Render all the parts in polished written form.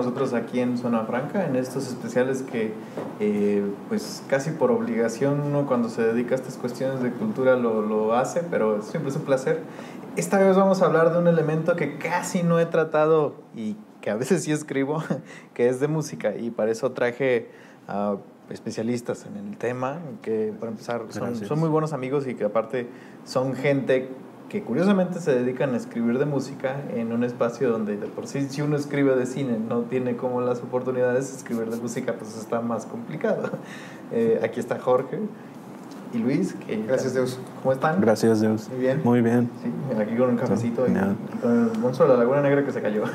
nosotros aquí en Zona Franca, en estos especiales que pues casi por obligación uno cuando se dedica a estas cuestiones de cultura lo hace, pero siempre es un placer. Esta vez vamos a hablar de un elemento que casi no he tratado y que a veces sí escribo, que es de música, y para eso traje a especialistas en el tema, que para empezar son muy buenos amigos y que aparte son gente que curiosamente se dedican a escribir de música en un espacio donde de por sí, si uno escribe de cine no tiene como las oportunidades de escribir de música, pues está más complicado. Aquí está Jorge y Luis. Gracias, Deus. ¿Cómo están? Gracias, Deus. Muy bien. Muy bien. Sí, aquí con un cafecito y con el monstruo de la Laguna Negra que se cayó.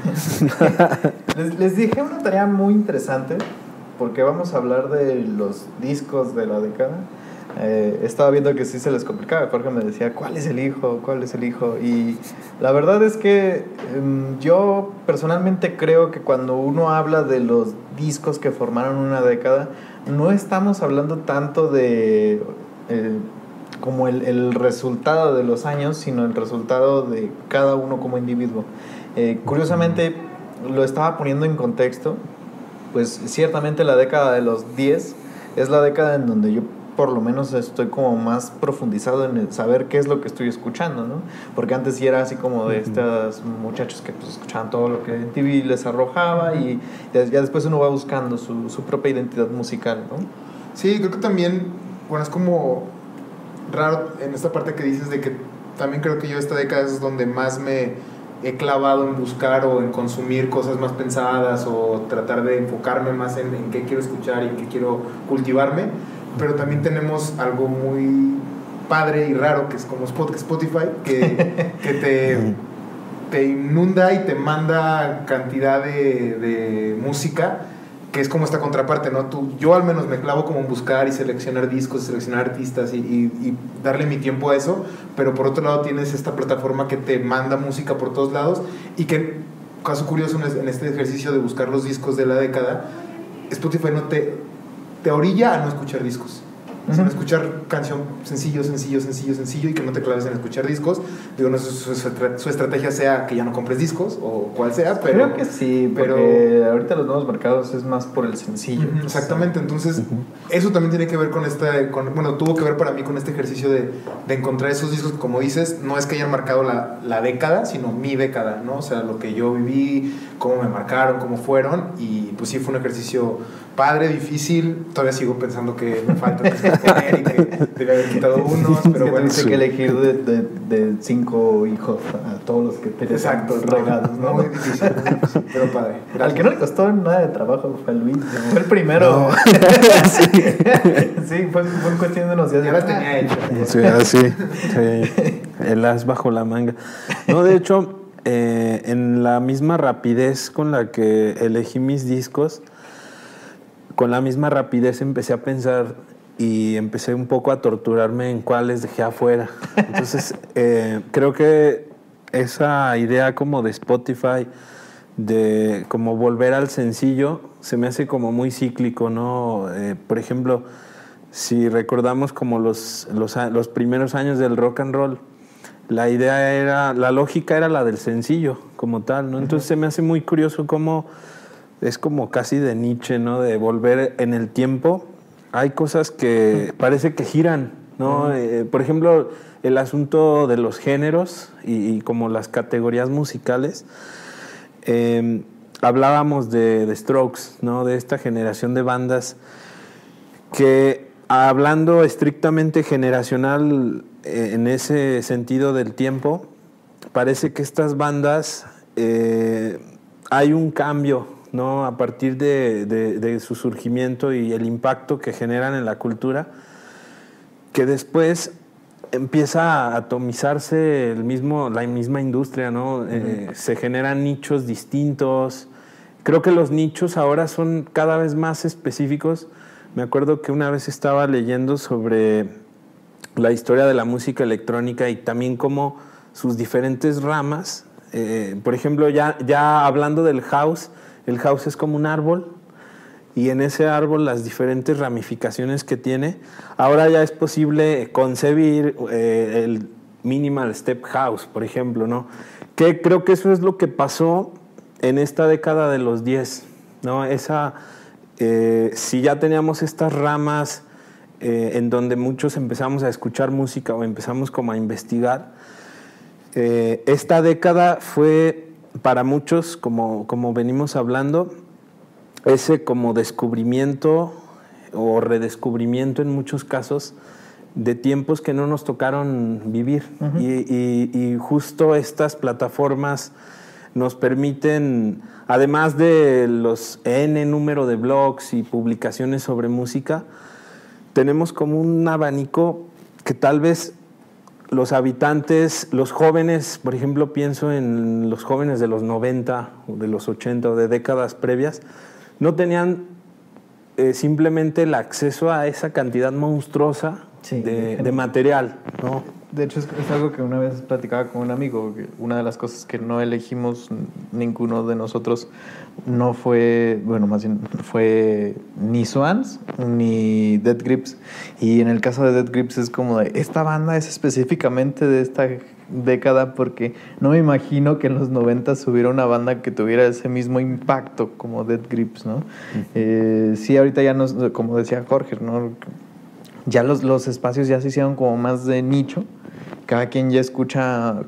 les dije una tarea muy interesante porque vamos a hablar de los discos de la década. Estaba viendo que sí se les complicaba. Jorge me decía, ¿cuál es el hijo? ¿Cuál es el hijo? Y la verdad es que yo personalmente creo que cuando uno habla de los discos que formaron una década, no estamos hablando tanto de como el resultado de los años, sino el resultado de cada uno como individuo. Curiosamente, lo estaba poniendo en contexto, pues ciertamente la década de los 10 es la década en donde yo por lo menos estoy como más profundizado en el saber qué es lo que estoy escuchando, ¿no? Porque antes sí era así como de estos muchachos que pues escuchaban todo lo que en TV les arrojaba y ya después uno va buscando su propia identidad musical, ¿no? Sí, creo que también, bueno, es como raro en esta parte que dices de que también creo que yo esta década es donde más me he clavado en buscar o en consumir cosas más pensadas o tratar de enfocarme más en qué quiero escuchar y en qué quiero cultivarme. Pero también tenemos algo muy padre y raro que es como Spotify, que te inunda y te manda cantidad de música, que es como esta contraparte, ¿no? Yo al menos me clavo como en buscar y seleccionar discos, seleccionar artistas y darle mi tiempo a eso, pero por otro lado tienes esta plataforma que te manda música por todos lados y que, caso curioso en este ejercicio de buscar los discos de la década, Spotify no te orilla a no escuchar discos, sino escuchar canción sencillo y que no te claves en escuchar discos. Digo, no sé si su estrategia sea que ya no compres discos o cual sea, pero creo que sí, porque ahorita los nuevos mercados es más por el sencillo. Exactamente, entonces eso también tiene que ver tuvo que ver para mí con este ejercicio de encontrar esos discos que, como dices, no es que hayan marcado la década, sino mi década, ¿no? O sea, lo que yo viví, cómo me marcaron, cómo fueron, y pues sí fue un ejercicio padre, difícil. Todavía sigo pensando que me falta poner y que debe haber quitado unos, pero bueno, tuviste que elegir de 5 hijos a todos los que te regalos, ¿no? Muy difícil, pero padre. Gracias. Al que no le costó nada de trabajo fue Luis, fue el primero. No. Sí, fue cuestión de unos días. Ya la tenía hecha. Sí, así. Sí. El as bajo la manga. No, de hecho, en la misma rapidez con la que elegí mis discos, con la misma rapidez empecé a pensar y empecé un poco a torturarme en cuáles dejé afuera. Entonces, creo que esa idea como de Spotify, de como volver al sencillo, se me hace como muy cíclico, ¿no? Por ejemplo, si recordamos como los primeros años del rock and roll, la lógica era la del sencillo como tal, ¿no? Entonces se me hace muy curioso cómo es como casi de Nietzsche, ¿no? De volver en el tiempo. Hay cosas que parece que giran, ¿no? Por ejemplo, el asunto de los géneros y como las categorías musicales. Hablábamos de Strokes, ¿no? De esta generación de bandas que, hablando estrictamente generacional en ese sentido del tiempo, parece que estas bandas hay un cambio, ¿no? A partir de su surgimiento y el impacto que generan en la cultura, que después empieza a atomizarse la misma industria, ¿no? Se generan nichos distintos. Creo que los nichos ahora son cada vez más específicos. Me acuerdo que una vez estaba leyendo sobre la historia de la música electrónica y también cómo sus diferentes ramas, por ejemplo, ya hablando del house, el house es como un árbol y en ese árbol las diferentes ramificaciones que tiene. Ahora ya es posible concebir el minimal step house, por ejemplo, ¿no? Que creo que eso es lo que pasó en esta década de los 10, ¿no? Si ya teníamos estas ramas en donde muchos empezamos a escuchar música o empezamos como a investigar, esta década fue para muchos, como venimos hablando, ese como descubrimiento o redescubrimiento en muchos casos de tiempos que no nos tocaron vivir. Uh-huh. Y justo estas plataformas nos permiten, además de los N número de blogs y publicaciones sobre música, tenemos como un abanico que tal vez los habitantes, los jóvenes, por ejemplo, pienso en los jóvenes de los 90 o de los 80 o de décadas previas, no tenían simplemente el acceso a esa cantidad monstruosa de material, ¿no? De hecho, es algo que una vez platicaba con un amigo, que una de las cosas que no elegimos ninguno de nosotros no fue, bueno, más bien fue ni Swans ni Dead Grips. Y en el caso de Dead Grips es como de, esta banda es específicamente de esta década, porque no me imagino que en los 90 hubiera una banda que tuviera ese mismo impacto como Dead Grips, ¿no? Uh-huh. Sí, ahorita ya nos, como decía Jorge, ¿no? Ya los espacios ya se hicieron como más de nicho. Cada quien ya escucha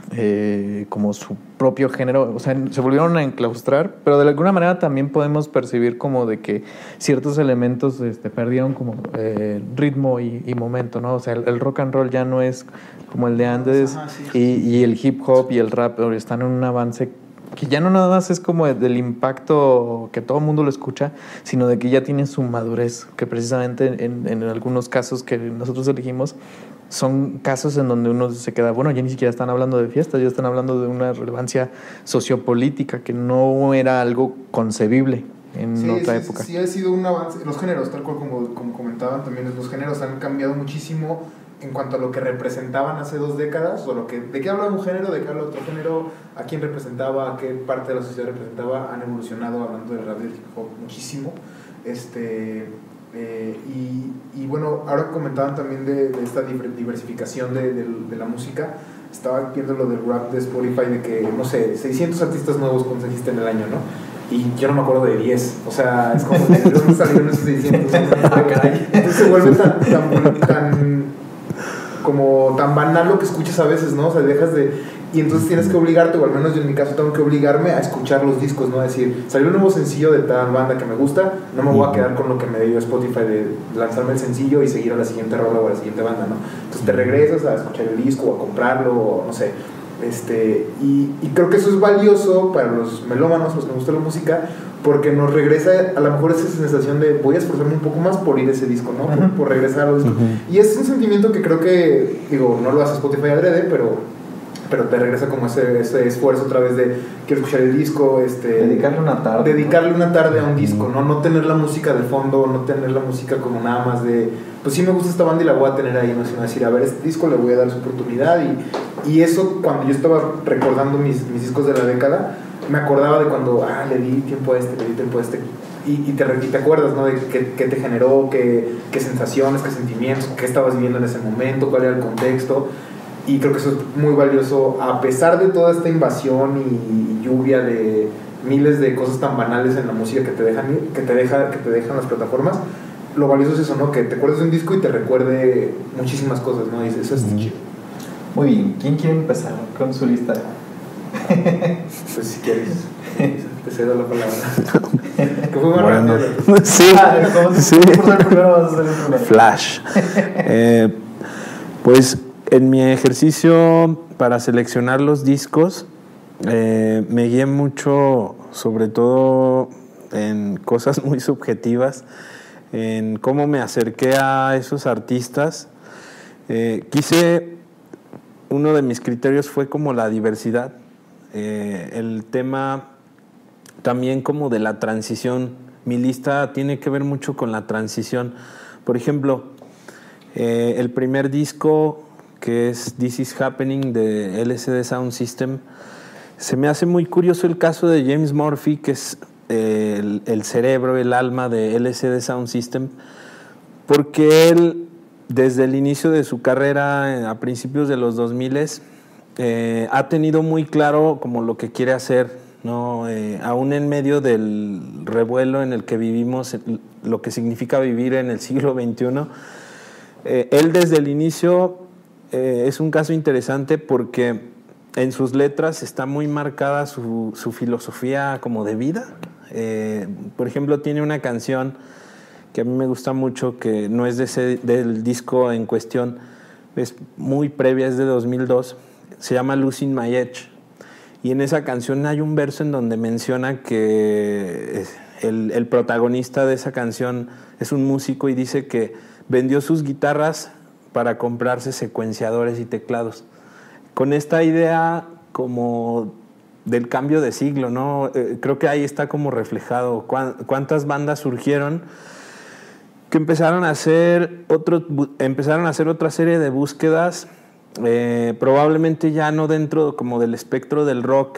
como su propio género. O sea, se volvieron a enclaustrar, pero de alguna manera también podemos percibir como de que ciertos elementos perdieron como ritmo y momento, ¿no? O sea, el rock and roll ya no es como el de antes. Ajá, sí. Y el hip hop y el rap están en un avance que ya no nada más es como del impacto que todo el mundo lo escucha, sino de que ya tiene su madurez, que precisamente en algunos casos que nosotros elegimos son casos en donde uno se queda, bueno, ya ni siquiera están hablando de fiestas, ya están hablando de una relevancia sociopolítica que no era algo concebible en otra época. Sí, ha sido un avance. Los géneros, tal cual como comentaban también, los géneros han cambiado muchísimo en cuanto a lo que representaban hace 2 décadas, o de qué hablaba un género, de qué hablaba otro género, a quién representaba, a qué parte de la sociedad representaba. Han evolucionado, hablando del rap y del hip hop, muchísimo. Y bueno, ahora comentaban también de esta diversificación de la música. Estaba viendo lo del rap de Spotify, de que, no sé, 600 artistas nuevos conseguiste en el año, ¿no? Y yo no me acuerdo de 10. O sea, es como, ¿de dónde salieron esos 600? Entonces se vuelve tan banal lo que escuchas a veces, ¿no? O sea, dejas de... Y entonces tienes que obligarte, o al menos yo en mi caso tengo que obligarme a escuchar los discos, ¿no? Decir, salió un nuevo sencillo de tal banda que me gusta, no me voy a quedar con lo que me dio Spotify de lanzarme el sencillo y seguir a la siguiente rola o a la siguiente banda, ¿no? Entonces te regresas a escuchar el disco o a comprarlo, o no sé. Y creo que eso es valioso para los melómanos, los que nos gusta la música, porque nos regresa a lo mejor esa sensación de voy a esforzarme un poco más por ir a ese disco, ¿no? Uh-huh. Por regresar a los discos. Uh-huh. Y es un sentimiento que creo que, digo, no lo hace Spotify adrede, pero te regresa como ese esfuerzo otra vez de quiero escuchar el disco, dedicarle una tarde a un disco, no tener la música de fondo, no tener la música como nada más de pues sí me gusta esta banda y la voy a tener ahí, no, sino decir, a ver, este disco le voy a dar su oportunidad. Y eso, cuando yo estaba recordando mis discos de la década, me acordaba de cuando le di tiempo a este y te acuerdas, ¿no? De qué te generó, qué sensaciones, qué sentimientos, qué estabas viviendo en ese momento, cuál era el contexto. Y creo que eso es muy valioso, a pesar de toda esta invasión y lluvia de miles de cosas tan banales en la música que te dejan las plataformas. Lo valioso es eso, ¿no? Que te acuerdes de un disco y te recuerde muchísimas cosas, ¿no? Y dices, eso está chido. Muy bien, ¿quién quiere empezar con su lista? Pues si quieres, te cedo la palabra. Que fue más rápido. Sí, sí. Flash. Pues en mi ejercicio para seleccionar los discos, me guié mucho, sobre todo en cosas muy subjetivas, en cómo me acerqué a esos artistas. Uno de mis criterios fue como la diversidad, el tema también como de la transición. Mi lista tiene que ver mucho con la transición. Por ejemplo, el primer disco, que es This Is Happening de LCD Sound System, se me hace muy curioso el caso de James Murphy, que es el cerebro, el alma de LCD Sound System, porque él, desde el inicio de su carrera, a principios de los 2000, ha tenido muy claro como lo que quiere hacer, ¿no? Aún en medio del revuelo en el que vivimos, lo que significa vivir en el siglo XXI, él desde el inicio es un caso interesante porque en sus letras está muy marcada su filosofía como de vida. Por ejemplo, tiene una canción que a mí me gusta mucho, que no es del disco en cuestión, es muy previa, es de 2002, se llama Losing My Edge. Y en esa canción hay un verso en donde menciona que el protagonista de esa canción es un músico y dice que vendió sus guitarras para comprarse secuenciadores y teclados. Con esta idea como del cambio de siglo, ¿no? Creo que ahí está como reflejado cuántas bandas surgieron que empezaron a hacer otra serie de búsquedas, probablemente ya no dentro como del espectro del rock,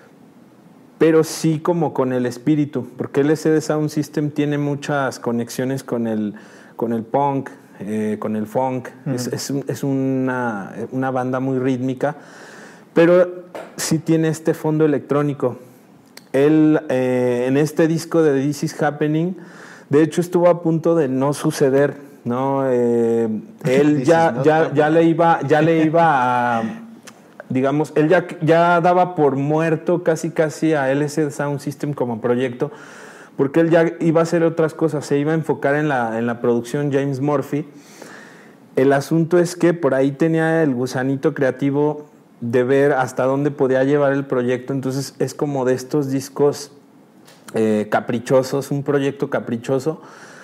pero sí como con el espíritu, porque LCD Sound System tiene muchas conexiones con el punk, con el funk. Es una banda muy rítmica, pero sí tiene este fondo electrónico. Él, en este disco de This Is Happening, de hecho estuvo a punto de no suceder, ¿no? Él ya le iba a, digamos, él ya daba por muerto casi a LCD Sound System como proyecto, porque él ya iba a hacer otras cosas, se iba a enfocar en la producción James Murphy. El asunto es que por ahí tenía el gusanito creativo de ver hasta dónde podía llevar el proyecto, entonces es como de estos discos caprichosos, un proyecto caprichoso,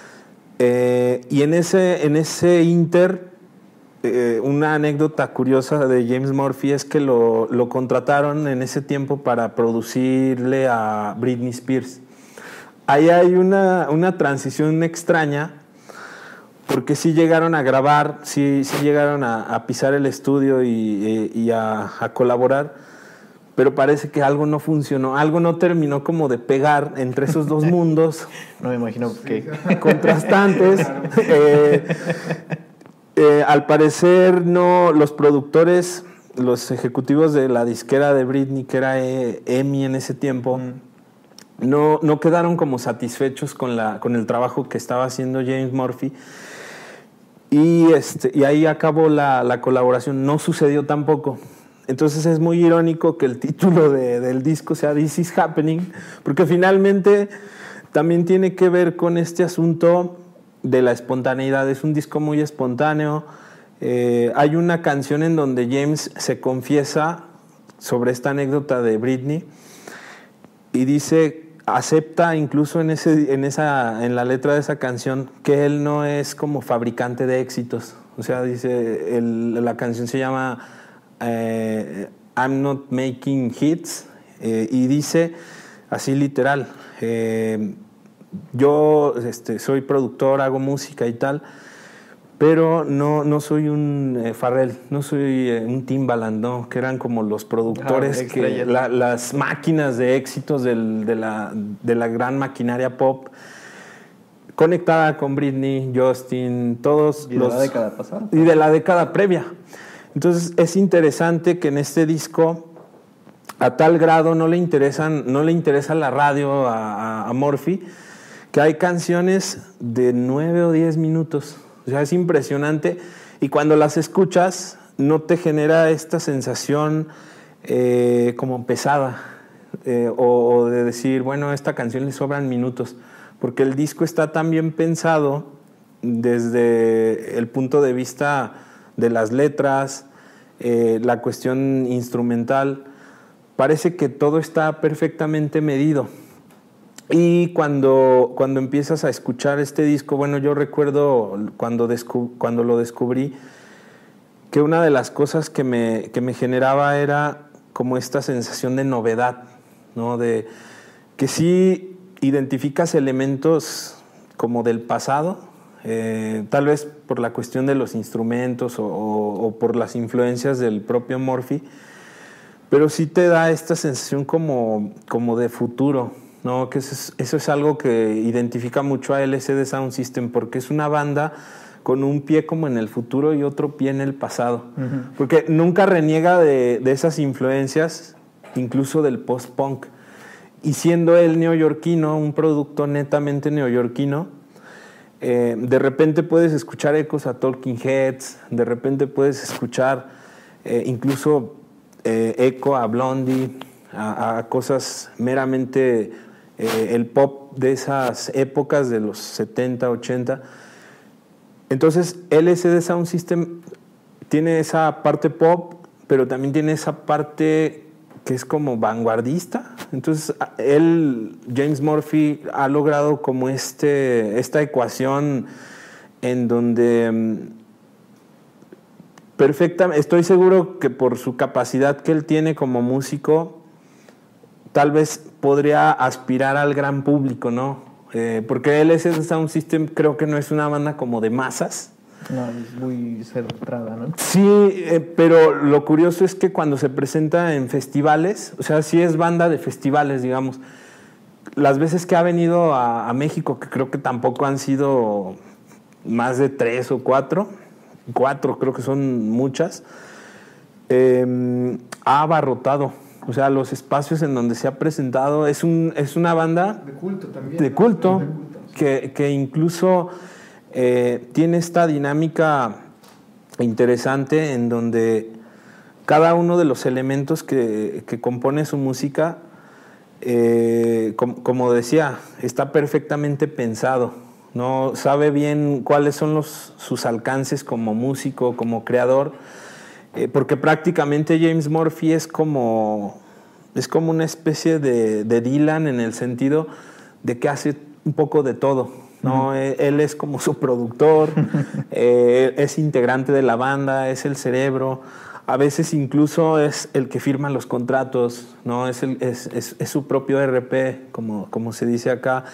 y en ese inter, una anécdota curiosa de James Murphy es que lo contrataron en ese tiempo para producirle a Britney Spears. Ahí hay una transición extraña, porque sí llegaron a grabar, sí llegaron a pisar el estudio y a colaborar, pero parece que algo no funcionó, algo no terminó como de pegar entre esos dos mundos. No me imagino que contrastantes. Al parecer no, los productores, los ejecutivos de la disquera de Britney, que era EMI en ese tiempo, no quedaron como satisfechos con el trabajo que estaba haciendo James Murphy. Y ahí acabó la colaboración, no sucedió tampoco. Entonces es muy irónico que el título del disco sea This Is Happening, porque finalmente también tiene que ver con este asunto de la espontaneidad. Es un disco muy espontáneo. Hay una canción en donde James se confiesa sobre esta anécdota de Britney y dice, acepta incluso en la letra de esa canción que él no es como fabricante de éxitos. O sea, dice, la canción se llama I'm Not Making Hits, y dice así literal, yo soy productor, hago música y tal, pero no soy un Pharrell, no soy un Timbaland, ¿no? Que eran como los productores, las máquinas de éxitos de la gran maquinaria pop, conectada con Britney, Justin, todos y de la década pasada. Y de la década previa. Entonces es interesante que en este disco, a tal grado no le interesa la radio a Murphy, que hay canciones de 9 o 10 minutos. O sea, es impresionante. Y cuando las escuchas, no te genera esta sensación como pesada, o de decir, bueno, a esta canción le sobran minutos. Porque el disco está tan bien pensado desde el punto de vista de las letras, la cuestión instrumental. Parece que todo está perfectamente medido. Y cuando empiezas a escuchar este disco, bueno, yo recuerdo cuando lo descubrí, que una de las cosas que me generaba era como esta sensación de novedad, ¿no? De que sí identificas elementos como del pasado, tal vez por la cuestión de los instrumentos o por las influencias del propio Murphy, pero sí te da esta sensación como de futuro, ¿no? Que eso es algo que identifica mucho a LCD Sound System, porque es una banda con un pie como en el futuro y otro pie en el pasado, porque nunca reniega de esas influencias, incluso del post-punk. y siendo él neoyorquino, un producto netamente neoyorquino, de repente puedes escuchar ecos a Talking Heads, de repente puedes escuchar incluso eco a Blondie, a cosas meramente el pop de esas épocas de los 70, 80. Entonces LCD Sound System tiene esa parte pop, pero también tiene esa parte que es como vanguardista. Entonces James Murphy, ha logrado como esta ecuación en donde perfectamente, estoy seguro que por su capacidad que él tiene como músico, tal vez podría aspirar al gran público, ¿no? Porque LCD Sound System creo que no es una banda como de masas. No, es muy centrada, ¿no? Sí, pero lo curioso es que cuando se presenta en festivales, o sea, sí es banda de festivales, digamos. Las veces que ha venido a México, que creo que tampoco han sido más de 3 o 4 creo que son muchas, ha abarrotado. O sea, los espacios en donde se ha presentado es una banda de culto también. De culto, que incluso tiene esta dinámica interesante en donde cada uno de los elementos que compone su música, como decía, está perfectamente pensado, ¿no? Sabe bien cuáles son sus alcances como músico, como creador, porque prácticamente James Murphy es como una especie de Dylan, en el sentido de que hace un poco de todo, ¿no? Él es como su productor, es integrante de la banda, es el cerebro, a veces incluso es el que firma los contratos, ¿no? Es su propio RP, como se dice acá.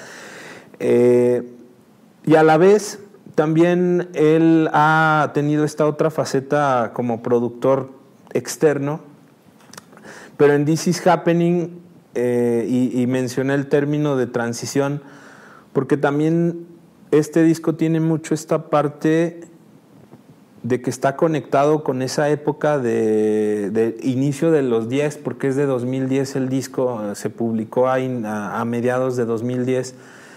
Y a la vez también él ha tenido esta otra faceta como productor externo, pero en This Is Happening, y mencioné el término de transición, porque también este disco tiene mucho esta parte de que está conectado con esa época de inicio de los 10, porque es de 2010 el disco, se publicó a mediados de 2010.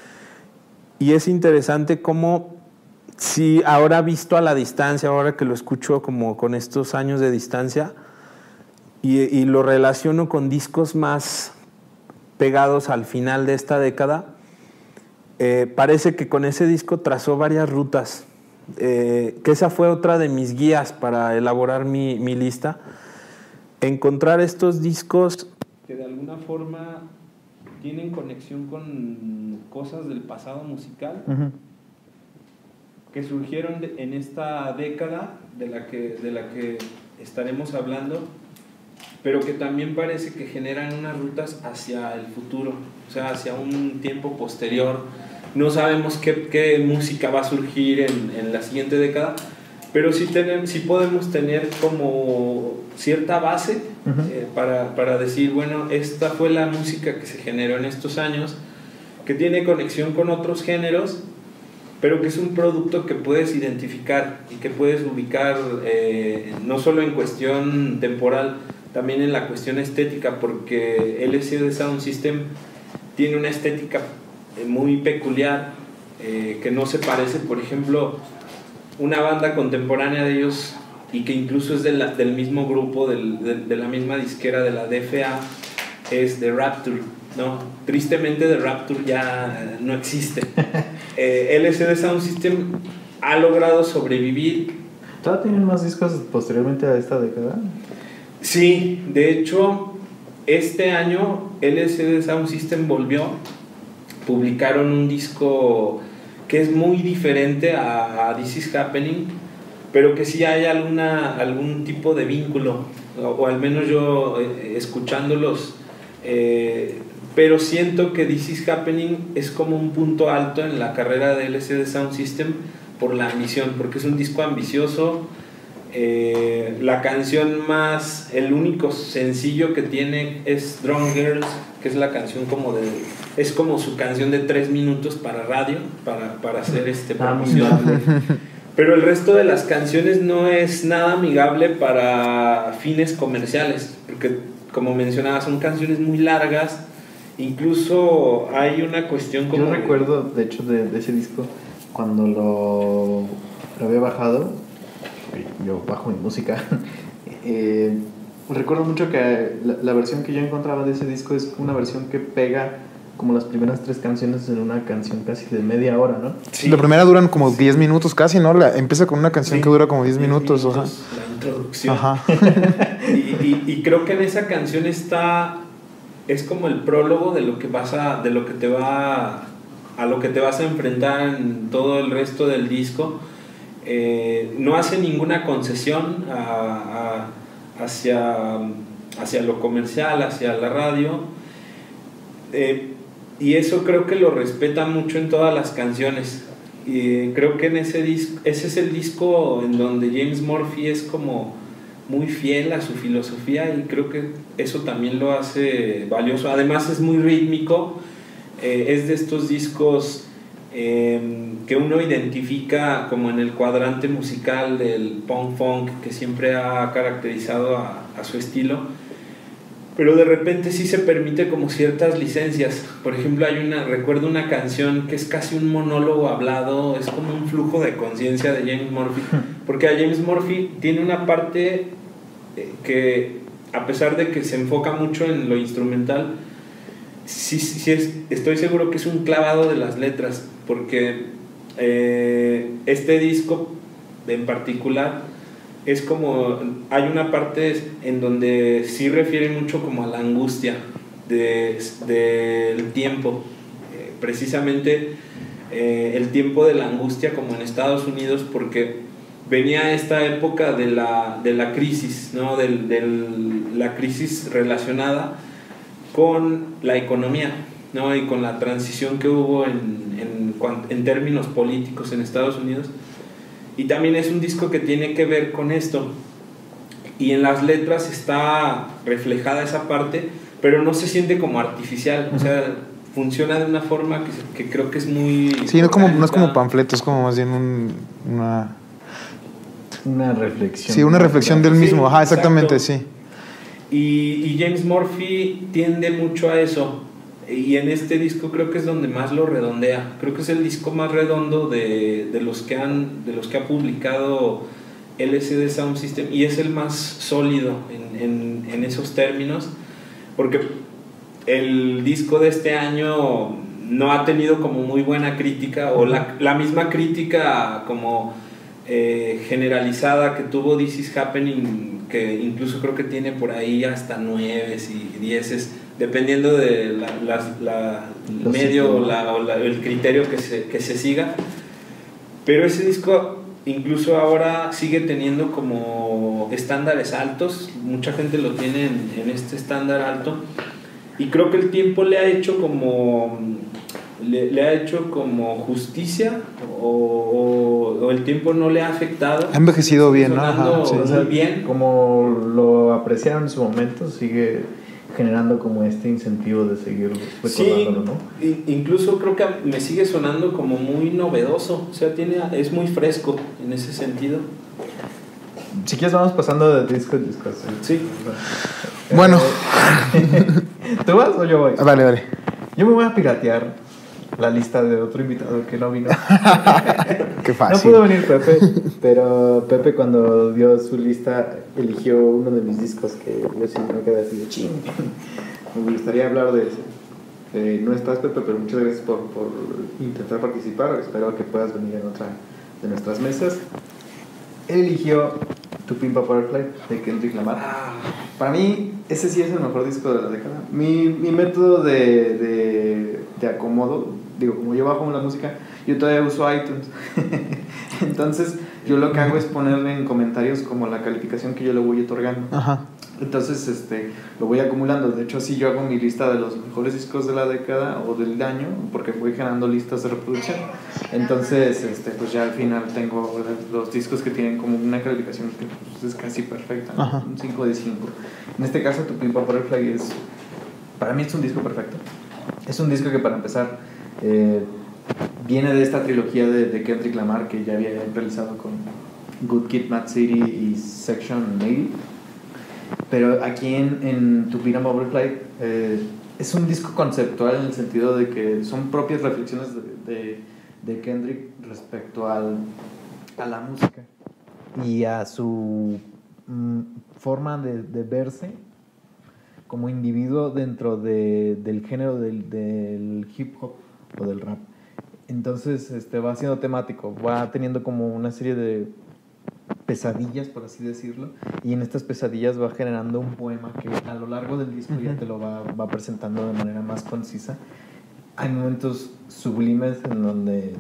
Y es interesante cómo, si ahora visto a la distancia, ahora que lo escucho como con estos años de distancia, y lo relaciono con discos más pegados al final de esta década, parece que con ese disco trazó varias rutas, que esa fue otra de mis guías para elaborar mi lista, encontrar estos discos que de alguna forma tienen conexión con cosas del pasado musical, que surgieron en esta década de la que estaremos hablando, pero que también parece que generan unas rutas hacia el futuro, o sea, hacia un tiempo posterior. No sabemos qué música va a surgir en la siguiente década, pero sí podemos tener como cierta base para decir, bueno, esta fue la música que se generó en estos años, que tiene conexión con otros géneros, pero que es un producto que puedes identificar y que puedes ubicar, no solo en cuestión temporal, también en la cuestión estética, porque LCD Sound System tiene una estética muy peculiar, que no se parece, por ejemplo, una banda contemporánea de ellos, y que incluso es del mismo grupo, de la misma disquera, de la DFA, es The Rapture, ¿no? Tristemente The Rapture ya no existe. LCD Sound System ha logrado sobrevivir. ¿Todavía tienen más discos posteriormente a esta década? Sí, de hecho, este año LCD Sound System volvió, publicaron un disco que es muy diferente a This Is Happening, pero que sí hay algún tipo de vínculo, o al menos yo escuchándolos, pero siento que This Is Happening es como un punto alto en la carrera de LCD Sound System por la ambición, porque es un disco ambicioso. La canción el único sencillo que tiene es Drunk Girls, que es la canción es como su canción de 3 minutos para radio, para hacer promoción. Pero el resto de las canciones no es nada amigable para fines comerciales, porque como mencionaba, son canciones muy largas Incluso hay una cuestión como... Yo recuerdo, de hecho, de ese disco, cuando lo había bajado, yo bajo mi música, recuerdo mucho que la versión que yo encontraba de ese disco es una versión que pega como las primeras 3 canciones en una canción casi de media hora, ¿no? Sí. La primera duran como 10 minutos casi, ¿no? Empieza con una canción que dura como 10 minutos. La introducción. Ajá. y creo que en esa canción es como el prólogo de lo que a lo que te vas a enfrentar en todo el resto del disco. No hace ninguna concesión hacia lo comercial, hacia la radio, y eso creo que lo respeta mucho en todas las canciones. Y creo que en ese es el disco en donde James Murphy es como muy fiel a su filosofía, y creo que eso también lo hace valioso. Además es muy rítmico, es de estos discos que uno identifica como en el cuadrante musical del punk funk que siempre ha caracterizado a su estilo, pero de repente sí se permite como ciertas licencias. Por ejemplo, recuerdo una canción que es casi un monólogo hablado, es como un flujo de conciencia de James Murphy, porque a James Murphy tiene una parte que, a pesar de que se enfoca mucho en lo instrumental, sí estoy seguro que es un clavado de las letras, porque este disco en particular es como, hay una parte en donde sí refiere mucho como a la angustia del tiempo, precisamente el tiempo de la angustia como en Estados Unidos, porque venía esta época de la crisis, ¿no? de la crisis relacionada con la economía, ¿no? Y con la transición que hubo en términos políticos en Estados Unidos. Y también es un disco que tiene que ver con esto, y en las letras está reflejada esa parte, pero no se siente como artificial. O sea, funciona de una forma que creo que es muy... Sí, no es como panfleto, es como más bien una reflexión. Sí, una reflexión del mismo. Ajá, exactamente, exacto. Sí. Y James Murphy tiende mucho a eso, y en este disco creo que es donde más lo redondea. Creo que es el disco más redondo de los que ha publicado LCD Sound System, y es el más sólido en esos términos, porque el disco de este año no ha tenido como muy buena crítica, o la misma crítica como generalizada que tuvo This Is Happening, que incluso creo que tiene por ahí hasta 9 y 10, dependiendo de el medio o el criterio que se siga. Pero ese disco incluso ahora sigue teniendo como estándares altos, mucha gente lo tiene en este estándar alto, y creo que el tiempo le ha hecho como justicia, o el tiempo no le ha afectado. Ha envejecido bien, ¿no? Ajá, sí. O sea, bien, como lo apreciaron en su momento, sigue generando como este incentivo de seguir recordándolo, ¿no? Incluso creo que me sigue sonando como muy novedoso, o sea, es muy fresco en ese sentido. Si quieres vamos pasando de disco en disco. Sí. Bueno. ¿Tú vas o yo voy? Dale. Yo me voy a piratear la lista de otro invitado que no vino. Qué fácil. No pudo venir Pepe, pero Pepe, cuando dio su lista, eligió uno de mis discos que yo sí me quedé así de ching. Me gustaría hablar de ese. No estás, Pepe, pero muchas gracias por intentar participar. Espero que puedas venir en otra de nuestras mesas. Él eligió To Pimp a Butterfly de Kendrick Lamar. Para mí, ese sí es el mejor disco de la década. Mi método de acomodo, digo, como yo bajo la música, yo todavía uso iTunes. Entonces, yo lo que hago es ponerle en comentarios como la calificación que yo le voy otorgando. Ajá. Entonces, lo voy acumulando. De hecho, así yo hago mi lista de los mejores discos de la década o del año, porque voy generando listas de reproducción. Entonces, pues ya al final tengo los discos que tienen como una calificación que pues, es casi perfecta, ¿no? Un 5 de 5. En este caso, To Pimp a Butterfly para mí es un disco perfecto. Es un disco que, para empezar, viene de esta trilogía de Kendrick Lamar que ya había realizado con Good Kid, Mad City y Section 80. Pero aquí en To Pimp a Butterfly es un disco conceptual en el sentido de que son propias reflexiones de Kendrick respecto a la música y a su forma de verse como individuo dentro del género del hip hop o del rap. Entonces va siendo temático, va teniendo como una serie de pesadillas, por así decirlo, y en estas pesadillas va generando un poema que a lo largo del disco ya te lo va presentando de manera más concisa. Hay momentos sublimes en donde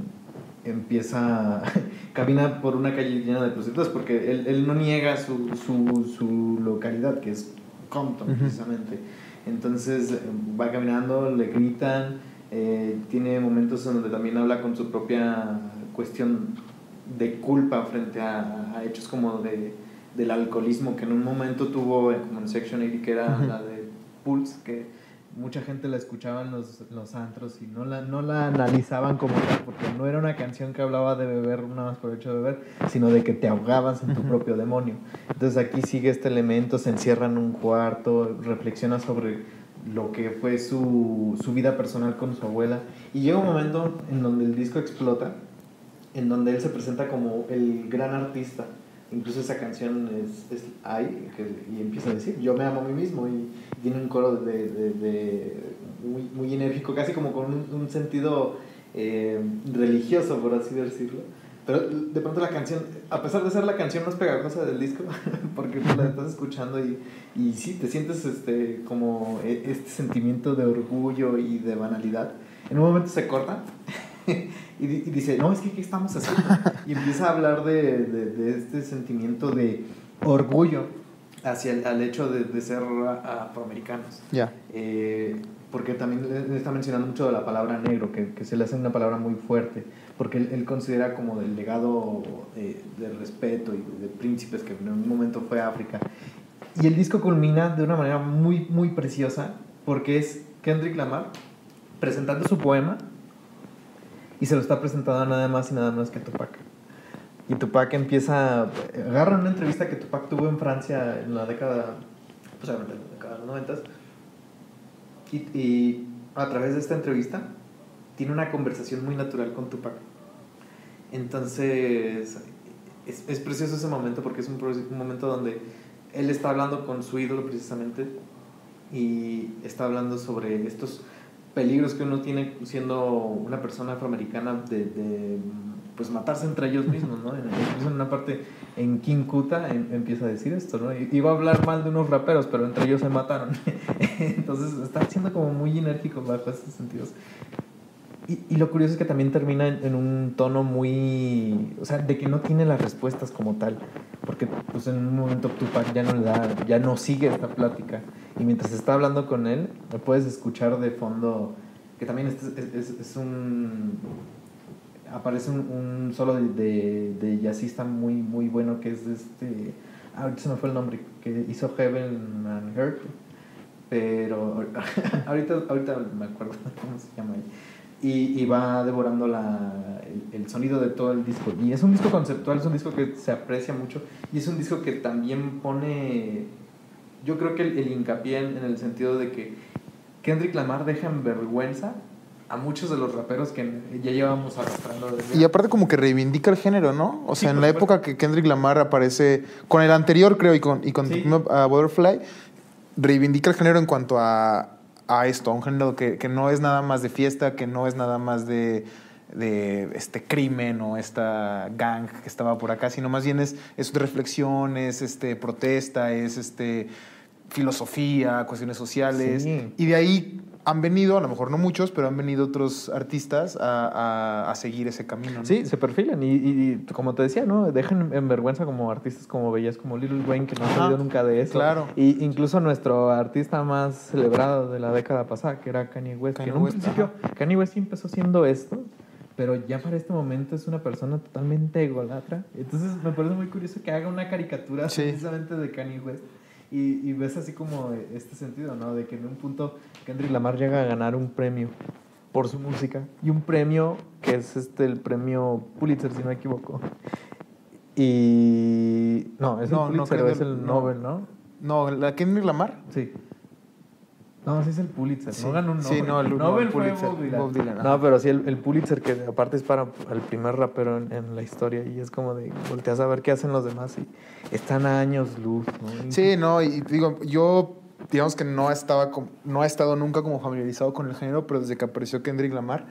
camina por una calle llena de prostitutas, porque él no niega su localidad, que es Compton, precisamente. Entonces va caminando, le gritan, tiene momentos en donde también habla con su propia cuestión de culpa frente a hechos como del alcoholismo, que en un momento tuvo como en Section 80, que era la de Pulse, que mucha gente la escuchaba en los antros y no la analizaban como tal, porque no era una canción que hablaba de beber nada más por el hecho de beber, sino de que te ahogabas en tu propio demonio. Entonces aquí sigue este elemento, se encierra en un cuarto, reflexiona sobre lo que fue su vida personal con su abuela, y llega un momento en donde el disco explota, en donde él se presenta como el gran artista. Incluso esa canción es I, y empieza a decir, yo me amo a mí mismo, y tiene un coro muy, muy enérgico, casi como con un sentido religioso, por así decirlo. Pero de pronto la canción, a pesar de ser la canción más pegajosa del disco, porque tú la estás escuchando y sí, te sientes como este sentimiento de orgullo y de banalidad, en un momento se corta y dice, no, es que ¿qué estamos haciendo? Y empieza a hablar de este sentimiento de orgullo hacia el hecho de ser afroamericanos. Ya. Porque también le está mencionando mucho de la palabra negro, que se le hace una palabra muy fuerte, porque él considera como del legado de respeto y de príncipes que en un momento fue África. Y el disco culmina de una manera muy, muy preciosa, porque es Kendrick Lamar presentando su poema, y se lo está presentando nada más y nada menos que Tupac. Y Tupac agarra una entrevista que Tupac tuvo en Francia en la década, pues en la década de los 90, y a través de esta entrevista tiene una conversación muy natural con Tupac. Entonces es precioso ese momento, porque es un momento donde él está hablando con su ídolo precisamente, y está hablando sobre estos peligros que uno tiene siendo una persona afroamericana de pues matarse entre ellos mismos, ¿no? Incluso en una parte en King Kuta empieza a decir esto, ¿no? Iba a hablar mal de unos raperos, pero entre ellos se mataron. Entonces está siendo como muy enérgico bajo esos sentidos. Y lo curioso es que también termina en un tono muy, o sea, de que no tiene las respuestas como tal, porque pues en un momento Tupac ya no sigue esta plática, y mientras está hablando con él puedes escuchar de fondo que también aparece un solo de jazzista muy, muy bueno, que es ahorita se me fue el nombre, que hizo Heaven and Earth, pero ahorita me acuerdo cómo se llama ahí. Y va devorando el sonido de todo el disco. Y es un disco conceptual, es un disco que se aprecia mucho, y es un disco que también pone, yo creo que el hincapié en el sentido de que Kendrick Lamar deja en vergüenza a muchos de los raperos que ya llevamos arrastrando desde... Y aparte como que reivindica el género, ¿no? O sea, sí, en la época que Kendrick Lamar aparece, con el anterior creo, y con sí, Butterfly, reivindica el género en cuanto a esto, a un género que no es nada más de fiesta, que no es nada más de este crimen o esta gang que estaba por acá, sino más bien es reflexión, es protesta, es filosofía, cuestiones sociales. Sí. Y de ahí han venido, a lo mejor no muchos, pero han venido otros artistas a seguir ese camino, ¿no? Sí, se perfilan y como te decía, ¿no? Dejan en vergüenza como artistas como bellas, como Lil Wayne, que no ha salido nunca de eso. Claro. Y incluso nuestro artista más celebrado de la década pasada, que era Kanye West. Que en un principio Kanye West sí empezó haciendo esto, pero ya para este momento es una persona totalmente ególatra. Entonces me parece muy curioso que haga una caricatura precisamente de Kanye West. Y ves así como este sentido, ¿no? De que en un punto Kendrick Lamar llega a ganar un premio por su música, y un premio que es el premio Pulitzer, si no me equivoco. Y no, es el Pulitzer, es el Nobel, ¿no? No, ¿la Kendrick Lamar? Sí. No, sí es el Pulitzer. Sí. No ganó un Nobel. Sí, no, el Nobel fue Pulitzer, Bob Dylan. ajá. No, pero sí el Pulitzer, que aparte es para el primer rapero en la historia. Y es como de volteas a ver qué hacen los demás y están a años luz, ¿no? Sí, no, y digo, yo digamos que no he estado nunca como familiarizado con el género, pero desde que apareció Kendrick Lamar,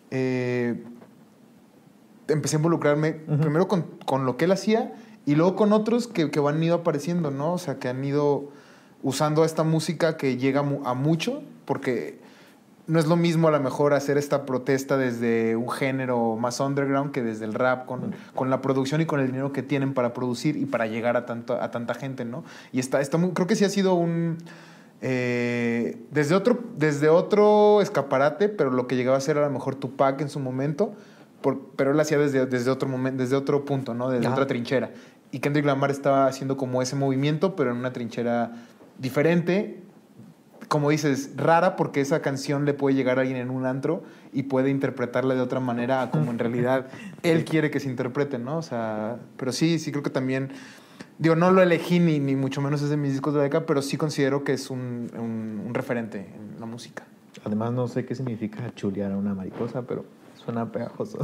empecé a involucrarme primero con lo que él hacía y luego con otros que han ido apareciendo, ¿no? O sea, que han ido usando esta música que llega a mucho, porque no es lo mismo a lo mejor hacer esta protesta desde un género más underground que desde el rap, con la producción y con el dinero que tienen para producir y para llegar a tanta gente, ¿no? Y creo que sí ha sido desde otro escaparate, pero lo que llegaba a ser a lo mejor Tupac en su momento, pero él hacía desde otro momento, desde otro punto, ¿no? Desde otra trinchera. Y Kendrick Lamar estaba haciendo como ese movimiento, pero en una trinchera diferente, como dices, rara, porque esa canción le puede llegar a alguien en un antro y puede interpretarla de otra manera a como en realidad él quiere que se interprete, ¿no? O sea, pero sí creo que también, digo, no lo elegí ni mucho menos es de mis discos de la década, pero sí considero que es un referente en la música. Además, no sé qué significa chulear a una mariposa, pero suena pegajoso.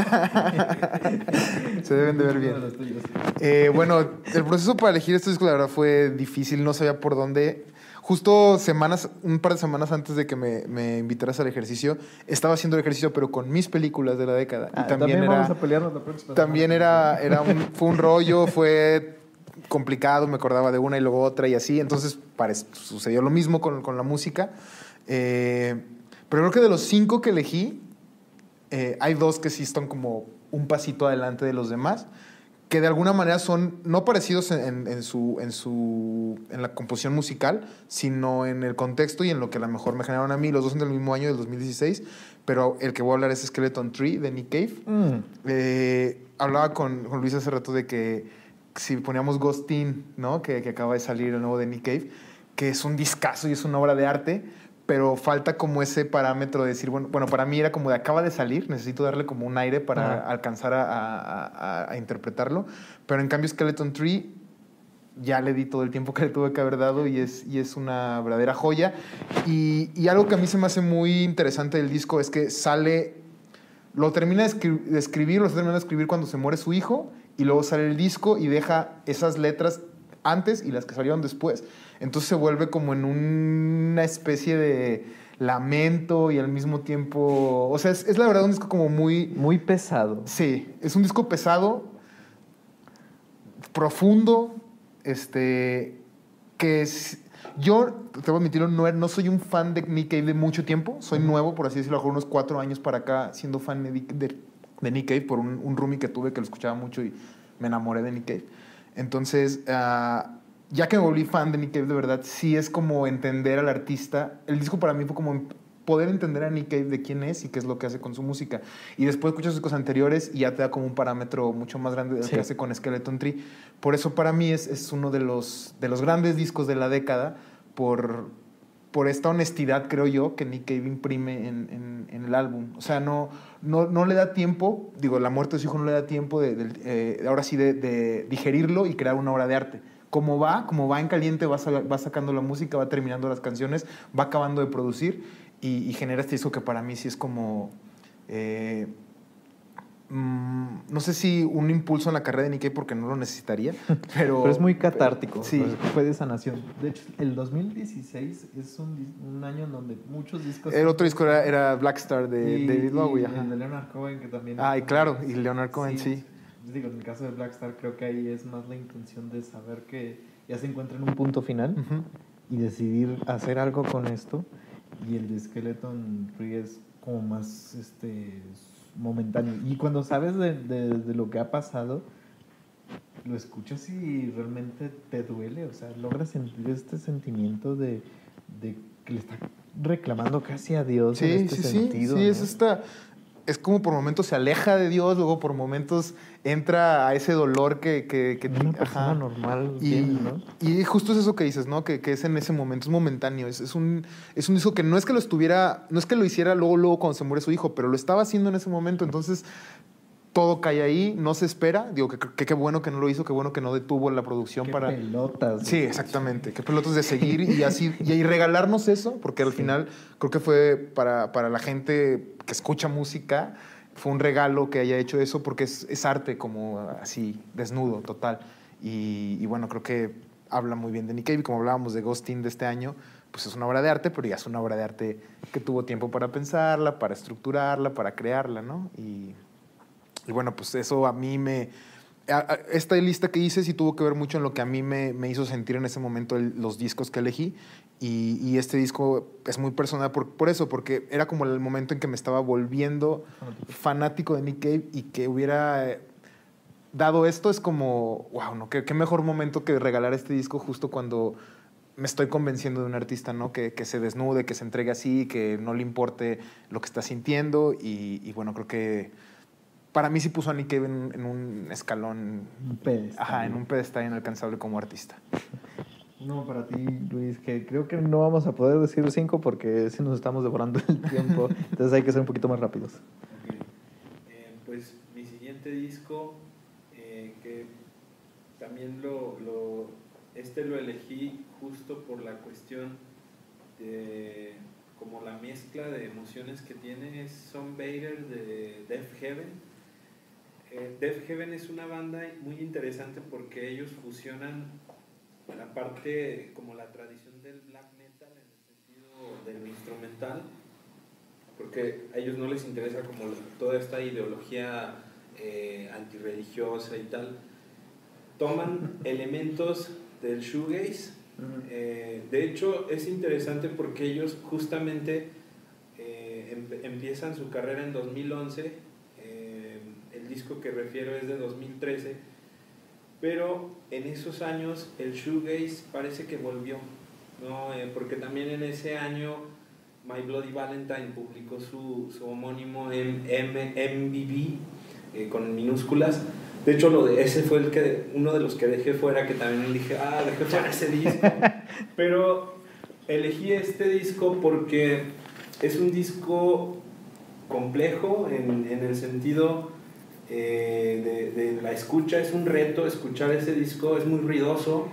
Se deben de ver bien. Bueno, el proceso para elegir estos discos, la verdad, fue difícil. No sabía por dónde. Justo un par de semanas antes de que me invitaras al ejercicio, estaba haciendo el ejercicio, pero con mis películas de la década. Y también vamos a pelearnos la próxima también semana. fue un rollo, fue complicado, me acordaba de una y luego otra y así. Entonces sucedió lo mismo con la música. Pero creo que de los 5 que elegí, hay 2 que sí están como un pasito adelante de los demás, que de alguna manera son no parecidos en la composición musical, sino en el contexto y en lo que a lo mejor me generaron a mí. Los 2 son del mismo año, del 2016, pero el que voy a hablar es Skeleton Tree, de Nick Cave. Hablaba con Luis hace rato de que si poníamos Ghostin, ¿no? que acaba de salir el nuevo de Nick Cave, que es un discazo y es una obra de arte, pero falta como ese parámetro de decir, bueno, para mí era como de acaba de salir, necesito darle como un aire para alcanzar a interpretarlo, pero en cambio Skeleton Tree ya le di todo el tiempo que le tuve que haber dado y es una verdadera joya. Y algo que a mí se me hace muy interesante del disco es que lo termina de escribir cuando se muere su hijo, y luego sale el disco y deja esas letras antes y las que salieron después. Entonces se vuelve como en una especie de lamento y al mismo tiempo... O sea, es la verdad un disco como muy... Muy pesado. Sí, es un disco pesado, profundo, que es... Yo, te voy a admitirlo, no soy un fan de Nick Cave de mucho tiempo. Soy nuevo, por así decirlo, unos 4 años para acá siendo fan de Nick Cave por un roomie que tuve que lo escuchaba mucho y me enamoré de Nick Cave. Entonces, ya que me volví fan de Nick Cave de verdad, sí es como entender al artista. El disco para mí fue como poder entender a Nick Cave de quién es y qué es lo que hace con su música. Y después escuchas sus cosas anteriores y ya te da como un parámetro mucho más grande de lo que hace con Skeleton Tree. Por eso para mí es uno de los grandes discos de la década por esta honestidad, creo yo, que Nick Cave imprime en el álbum. O sea, no le da tiempo, digo, la muerte de su hijo no le da tiempo ahora sí de digerirlo y crear una obra de arte. Como va en caliente, va sacando la música, va terminando las canciones, va acabando de producir y genera este disco que para mí sí es como... no sé si un impulso en la carrera de Nick Cave porque no lo necesitaría, pero es muy catártico. Sí. Fue de sanación. De hecho, el 2016 es un año en donde muchos discos... El otro disco era Black Star de David Bowie. Y el de Leonard Cohen, que también... Y claro, y Leonard Cohen, sí. Digo, en el caso de Black Star creo que ahí es más la intención de saber que ya se encuentra en un punto final y decidir hacer algo con esto. Y el de Skeleton Tree es como más momentáneo. Y cuando sabes de lo que ha pasado, lo escuchas y realmente te duele. O sea, logras sentir este sentimiento de que le está reclamando casi a Dios en este sentido. Sí, ¿no? Es como por momentos se aleja de Dios, luego por momentos entra a ese dolor que una persona normal tiene, ¿no? Y justo es eso que dices, ¿no? Que es en ese momento, es momentáneo. Es un disco que no es que lo hiciera luego cuando se muere su hijo, pero lo estaba haciendo en ese momento. Entonces todo cae ahí, no se espera. Digo, que qué bueno que no lo hizo, qué bueno que no detuvo la producción Qué para... pelotas. Sí, exactamente. Qué pelotas de seguir y así y regalarnos eso, porque al final creo que fue para la gente que escucha música, fue un regalo que haya hecho eso, porque es arte como así, desnudo, total. Y bueno, creo que habla muy bien de Nick Cave. Como hablábamos de Ghosting de este año, pues es una obra de arte, pero ya es una obra de arte que tuvo tiempo para pensarla, para estructurarla, para crearla, ¿no? Y bueno, pues eso a mí esta lista que hice sí tuvo que ver mucho en lo que a mí me hizo sentir en ese momento los discos que elegí. Y este disco es muy personal por eso, porque era como el momento en que me estaba volviendo fanático de Nick Cave, y que hubiera dado esto es como, wow, ¿no? ¿Qué mejor momento que regalar este disco justo cuando me estoy convenciendo de un artista, ¿no? Que se desnude, que se entregue así, que no le importe lo que está sintiendo. Y bueno, creo que para mí sí puso a Nick Cave en un escalón. Un pedestal. Ajá, en un pedestal inalcanzable como artista. No, para ti, Luis, que creo que no vamos a poder decir 5 porque si nos estamos devorando el tiempo. Entonces hay que ser un poquito más rápidos. Okay. Pues mi siguiente disco, que también lo elegí justo por la cuestión de como la mezcla de emociones que tiene, es Sunbather de Death Heaven. Death Heaven es una banda muy interesante porque ellos fusionan la parte como la tradición del black metal en el sentido del instrumental, porque a ellos no les interesa como toda esta ideología antirreligiosa y tal. Toman elementos del shoegaze. De hecho es interesante porque ellos justamente empiezan su carrera en 2011. El disco que refiero es de 2013, pero en esos años el shoegaze parece que volvió, ¿no? Porque también en ese año My Bloody Valentine publicó su homónimo MVV con minúsculas. De hecho, ese fue uno de los que dejé fuera, que también dije, dejé fuera ese disco. Pero elegí este disco porque es un disco complejo en el sentido de la escucha. Es un reto escuchar ese disco, es muy ruidoso.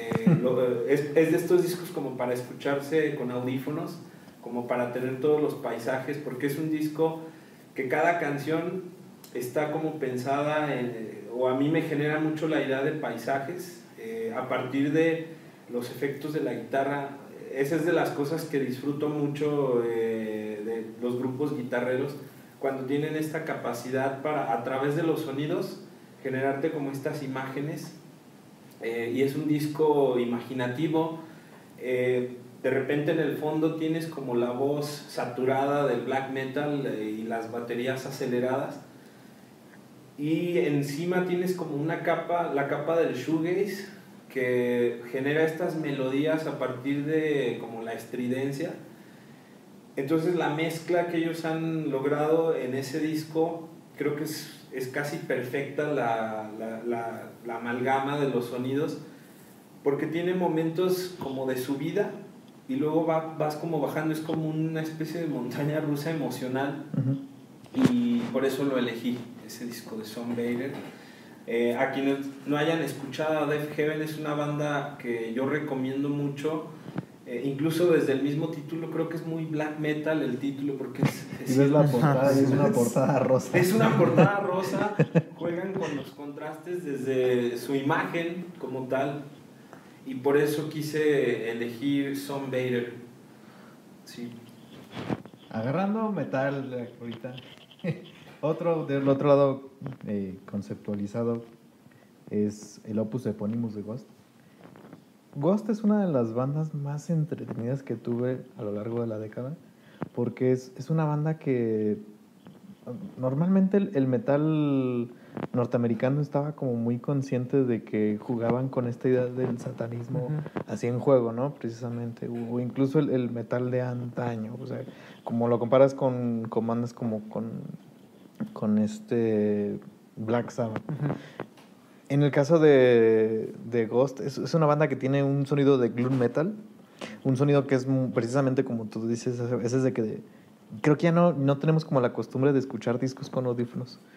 Es de estos discos como para escucharse con audífonos, como para tener todos los paisajes, porque es un disco que cada canción está como pensada o a mí me genera mucho la idea de paisajes a partir de los efectos de la guitarra. Esa es de las cosas que disfruto mucho de los grupos guitarreros, cuando tienen esta capacidad para, a través de los sonidos, generarte como estas imágenes. Y es un disco imaginativo. De repente en el fondo tienes como la voz saturada del black metal y las baterías aceleradas, y encima tienes como una capa, la capa del shoegaze, que genera estas melodías a partir de como la estridencia. Entonces la mezcla que ellos han logrado en ese disco, creo que es casi perfecta la amalgama de los sonidos, porque tiene momentos como de subida y luego vas como bajando, es como una especie de montaña rusa emocional. Y por eso lo elegí, ese disco de Sunbather. A quienes no hayan escuchado Death Heaven, es una banda que yo recomiendo mucho. Incluso desde el mismo título creo que es muy black metal el título, porque y ves la portada, es una portada rosa. Es una portada rosa. Juegan con los contrastes desde su imagen como tal, y por eso quise elegir Sunbather. Sí. Agarrando metal ahorita. Del otro lado conceptualizado es el opus epónimos de Ghost. Ghost es una de las bandas más entretenidas que tuve a lo largo de la década, porque es una banda que normalmente el metal norteamericano estaba como muy consciente de que jugaban con esta idea del satanismo así en juego, ¿no? Precisamente, o incluso el metal de antaño, o sea, como lo comparas con bandas como con este Black Sabbath. En el caso de Ghost, es una banda que tiene un sonido de gloom metal, un sonido que es precisamente como tú dices, ese es de que creo que ya no tenemos como la costumbre de escuchar discos con audífonos,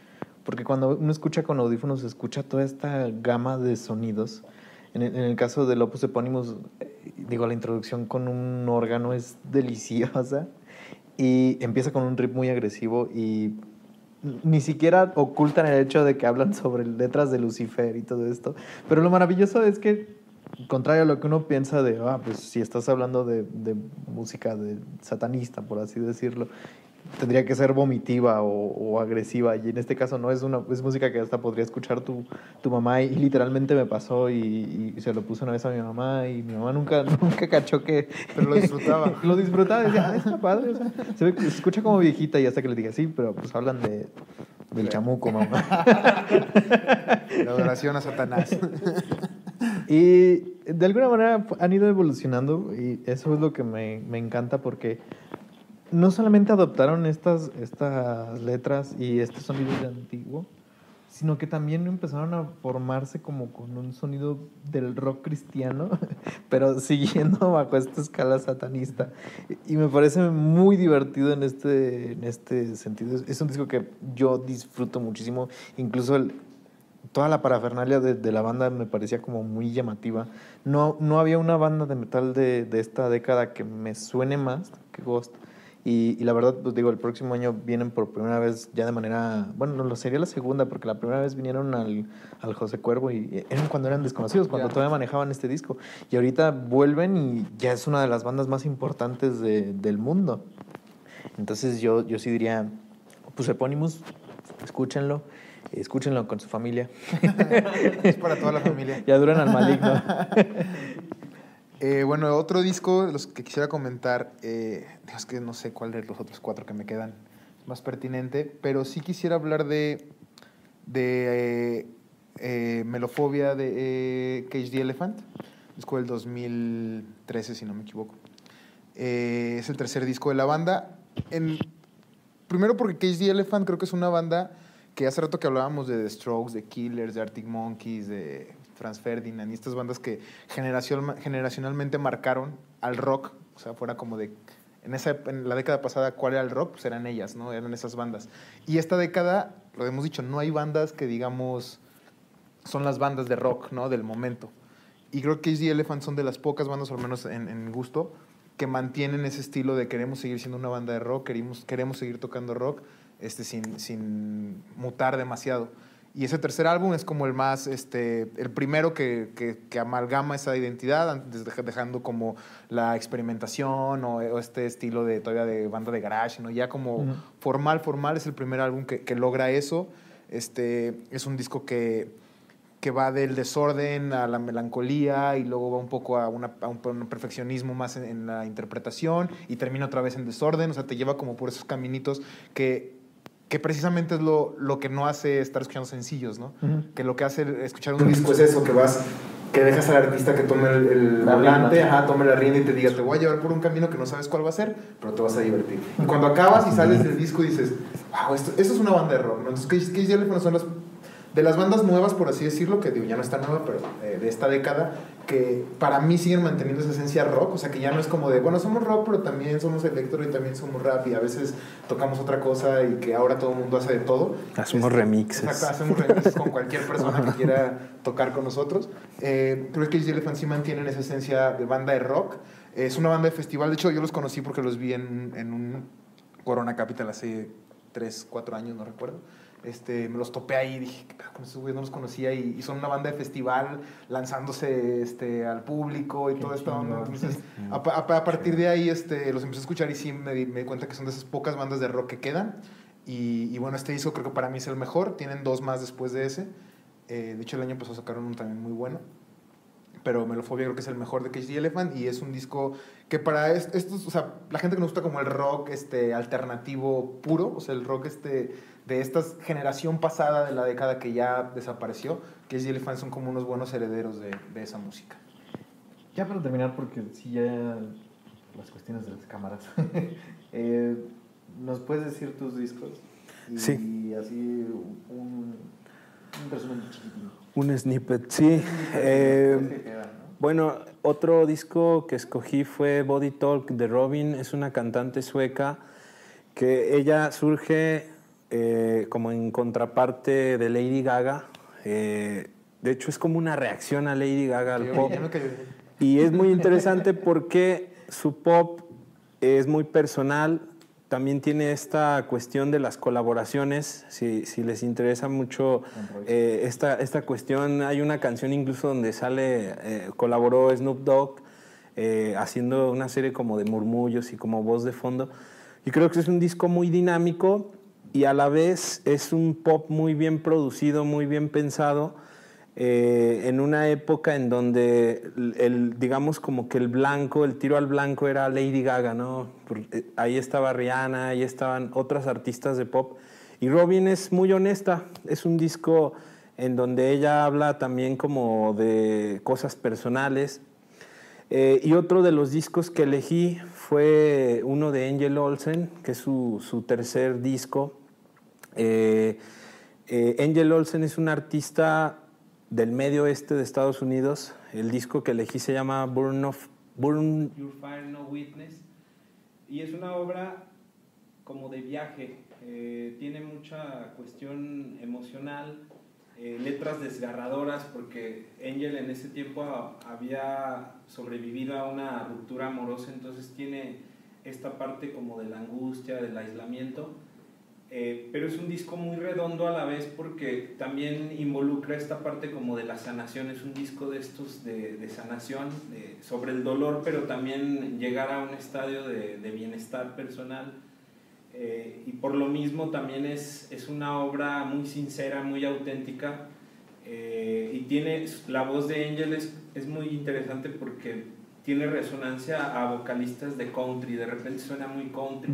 porque cuando uno escucha con audífonos, escucha toda esta gama de sonidos. En el caso del Opus Epónimos, digo, la introducción con un órgano es deliciosa y empieza con un riff muy agresivo y ni siquiera ocultan el hecho de que hablan sobre letras de Lucifer y todo esto. Pero lo maravilloso es que, contrario a lo que uno piensa de, pues si estás hablando de música de satanista, por así decirlo, tendría que ser vomitiva o agresiva. Y en este caso no, es música que hasta podría escuchar tu mamá. Y literalmente me pasó y se lo puse una vez a mi mamá y mi mamá nunca cachó que... Pero lo disfrutaba. Lo disfrutaba, decía, está padre. O sea, se escucha como viejita y hasta que le dije, sí, pero pues hablan del chamuco, mamá. La adoración a Satanás. Y de alguna manera han ido evolucionando y eso es lo que me encanta porque no solamente adoptaron estas letras y este sonido de antiguo, sino que también empezaron a formarse como con un sonido del rock cristiano, pero siguiendo bajo esta escala satanista. Y me parece muy divertido en este sentido. Es un disco que yo disfruto muchísimo, incluso toda la parafernalia de la banda me parecía como muy llamativa. No había una banda de metal de esta década que me suene más que Ghost. Y la verdad, pues digo, el próximo año vienen por primera vez ya de manera... Bueno, no sería la segunda, porque la primera vez vinieron al José Cuervo y eran cuando eran desconocidos, cuando todavía manejaban este disco. Y ahorita vuelven y ya es una de las bandas más importantes del mundo. Entonces yo sí diría, pues Epónimos, escúchenlo con su familia. Es para toda la familia. Ya duran al maligno. Bueno, otro disco de los que quisiera comentar, es que no sé cuál de los otros 4 que me quedan es más pertinente, pero sí quisiera hablar de Melofobia de Cage the Elephant, disco del 2013 si no me equivoco. Es el tercer disco de la banda. Primero porque Cage the Elephant creo que es una banda que hace rato que hablábamos de The Strokes, de Killers, de Arctic Monkeys, de Franz Ferdinand y estas bandas que generacionalmente marcaron al rock, o sea, fuera como de... En la década pasada, ¿cuál era el rock? Pues eran ellas, ¿no? Eran esas bandas. Y esta década, lo hemos dicho, no hay bandas que, digamos, son las bandas de rock, ¿no? Del momento. Y creo que Cage the Elephant son de las pocas bandas, al menos en gusto, que mantienen ese estilo de queremos seguir siendo una banda de rock, queremos seguir tocando rock, sin mutar demasiado. Y ese tercer álbum es como el más, el primero que amalgama esa identidad, dejando como la experimentación o este estilo todavía de banda de garage, ¿no? Ya como formal, es el primer álbum que logra eso. Es un disco que va del desorden a la melancolía y luego va un poco a un perfeccionismo más en la interpretación y termina otra vez en desorden, o sea, te lleva como por esos caminitos que precisamente es lo que no hace estar escuchando sencillos, ¿no? Que lo que hace escuchar un disco es eso, que dejas al artista que tome el volante, tome la rienda y te diga, te voy a llevar por un camino que no sabes cuál va a ser, pero te vas a divertir. Y cuando acabas y sales del disco dices, wow, esto es una banda de rock, ¿no? Entonces, Cage the Elephant son de las bandas nuevas, por así decirlo, que digo, ya no está nueva, pero de esta década, que para mí siguen manteniendo esa esencia rock, o sea, que ya no es como de, bueno, somos rock, pero también somos electro y también somos rap y a veces tocamos otra cosa y que ahora todo el mundo hace de todo. Hacemos remixes. Exacto, hacemos remixes con cualquier persona que quiera tocar con nosotros. Creo que Cage the Elephant sí mantienen esa esencia de banda de rock. Es una banda de festival, de hecho yo los conocí porque los vi en un Corona Capital hace 3, 4 años, no recuerdo. Me los topé ahí y dije, ¿qué pedo con esos güeyes? No los conocía y son una banda de festival lanzándose al público y todo esto. Entonces, a partir de ahí los empecé a escuchar y sí me di cuenta que son de esas pocas bandas de rock que quedan. Y bueno, este disco creo que para mí es el mejor. Tienen 2 más después de ese. De hecho, el año pasado sacaron uno también muy bueno. Pero Melofobia creo que es el mejor de Cage the Elephant y es un disco que para estos, o sea, la gente que nos gusta como el rock alternativo puro, o sea, el rock de esta generación pasada de la década que ya desapareció, Cage the Elephant son como unos buenos herederos de esa música. Ya para terminar, porque sí, ya las cuestiones de las cámaras, ¿nos puedes decir tus discos? Y sí. Así un resumen chiquitito. Un snippet, sí. Bueno, otro disco que escogí fue Body Talk de Robin. Es una cantante sueca que ella surge como en contraparte de Lady Gaga. De hecho, es como una reacción a Lady Gaga, al pop. Y es muy interesante porque su pop es muy personal. También tiene esta cuestión de las colaboraciones, si les interesa mucho esta cuestión. Hay una canción incluso donde colaboró Snoop Dogg, haciendo una serie como de murmullos y como voz de fondo. Y creo que es un disco muy dinámico y a la vez es un pop muy bien producido, muy bien pensado, en una época en donde digamos como que el tiro al blanco era Lady Gaga, ¿no? Ahí estaba Rihanna, ahí estaban otras artistas de pop. Y Robyn es muy honesta, es un disco en donde ella habla también como de cosas personales. Y otro de los discos que elegí fue uno de Angel Olsen, que es su tercer disco. Angel Olsen es un artista del medio oeste de Estados Unidos. El disco que elegí se llama Burn Your Fire No Witness y es una obra como de viaje. Tiene mucha cuestión emocional, letras desgarradoras, porque Angel en ese tiempo había sobrevivido a una ruptura amorosa, entonces tiene esta parte como de la angustia, del aislamiento. Pero es un disco muy redondo a la vez porque también involucra esta parte como de la sanación. Es un disco de estos de sanación, sobre el dolor, pero también llegar a un estadio de bienestar personal. Y por lo mismo también es una obra muy sincera, muy auténtica, y tiene la voz de Angel es muy interesante porque tiene resonancia a vocalistas de country, de repente suena muy country.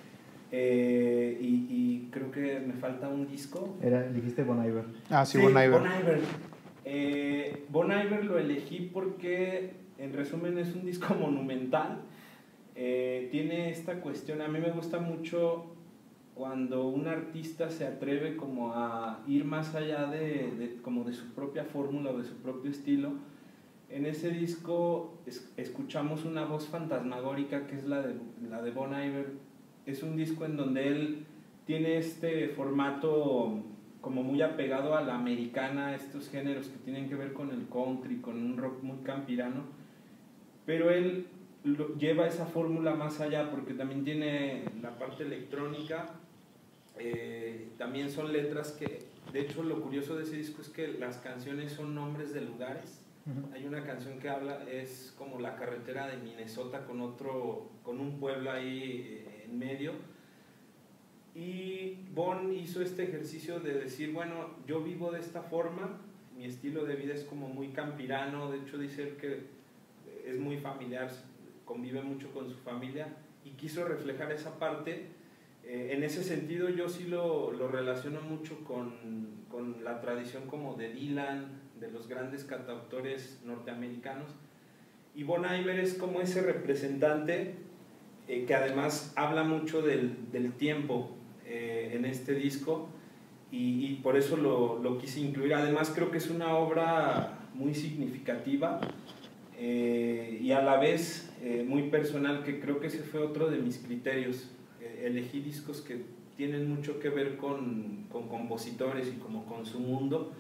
Y creo que me falta un disco. Dijiste Bon Iver. Sí, Bon Iver. Bon Iver. Bon Iver lo elegí porque, en resumen, es un disco monumental. Tiene esta cuestión, a mí me gusta mucho cuando un artista se atreve como a ir más allá como de su propia fórmula o de su propio estilo. En ese disco escuchamos una voz fantasmagórica que es la de Bon Iver. Es un disco en donde él tiene este formato como muy apegado a la americana, estos géneros que tienen que ver con el country, con un rock muy campirano, pero él lleva esa fórmula más allá porque también tiene la parte electrónica. También son letras que, de hecho, lo curioso de ese disco es que las canciones son nombres de lugares. Hay una canción que es como la carretera de Minnesota con un pueblo ahí en medio. Y Bon hizo este ejercicio de decir, bueno, yo vivo de esta forma, mi estilo de vida es como muy campirano, de hecho dice él que es muy familiar, convive mucho con su familia, y quiso reflejar esa parte. En ese sentido yo sí lo relaciono mucho con la tradición como de Dylan, de los grandes cantautores norteamericanos, y Bon Iver es como ese representante que además habla mucho del tiempo en este disco, y por eso lo quise incluir. Además creo que es una obra muy significativa y a la vez muy personal, que creo que ese fue otro de mis criterios. Elegí discos que tienen mucho que ver con compositores y como con su mundo,